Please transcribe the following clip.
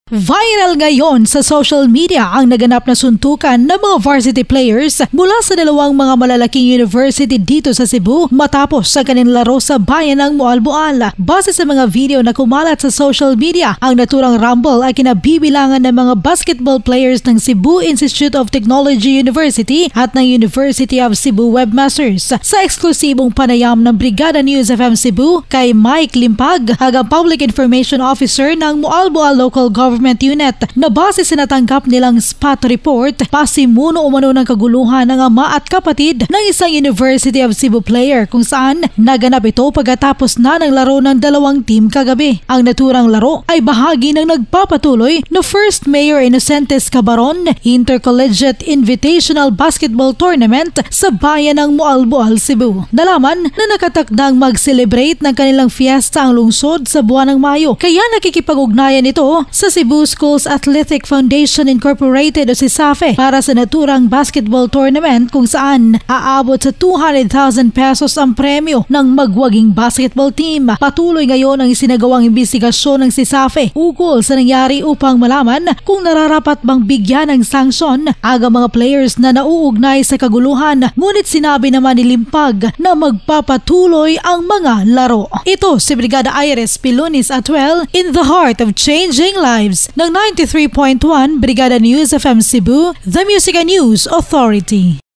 Viral ngayon sa social media ang naganap na suntukan ng mga varsity players mula sa dalawang mga malalaking university dito sa Cebu matapos sa kanilang laro sa bayan ng Moalboal. Base sa mga video na kumalat sa social media, ang naturang Rambol ay kinabibilangan ng mga basketball players ng Cebu Institute of Technology University at ng University of Cebu Webmasters. Sa eksklusibong panayam ng Brigada News FM Cebu kay Mike Limpag, ang Public Information Officer ng Moalboal Local Government Unit, na base sa natanggap nilang spot report, pasimuno umano ng kaguluhan ng ama at kapatid ng isang University of Cebu player kung saan naganap ito pagkatapos na ng laro ng dalawang team kagabi. Ang naturang laro ay bahagi ng nagpapatuloy na First Mayor Inocentes Cabaron Intercollegiate Invitational Basketball Tournament sa bayan ng Moalboal, Cebu. Nalaman na nakatakdang mag-celebrate ng kanilang fiesta ang lungsod sa buwan ng Mayo, kaya nakikipag-ugnayan ito sa Cebu Schools Athletic Foundation Incorporated o si SAFE para sa naturang basketball tournament kung saan aabot sa 200,000 pesos ang premyo ng magwaging basketball team. Patuloy ngayon ang isinagawang imbestigasyon ng si SAFE ukol sa nangyari upang malaman kung nararapat bang bigyan ng sanksyon ang mga players na nauugnay sa kaguluhan. Ngunit sinabi naman ni Limpag na magpapatuloy ang mga laro. Ito si Brigada Iris Pilunis Atwell in the heart of changing lives ng 93.1 Brigada News FM Cebu, the Music and News Authority.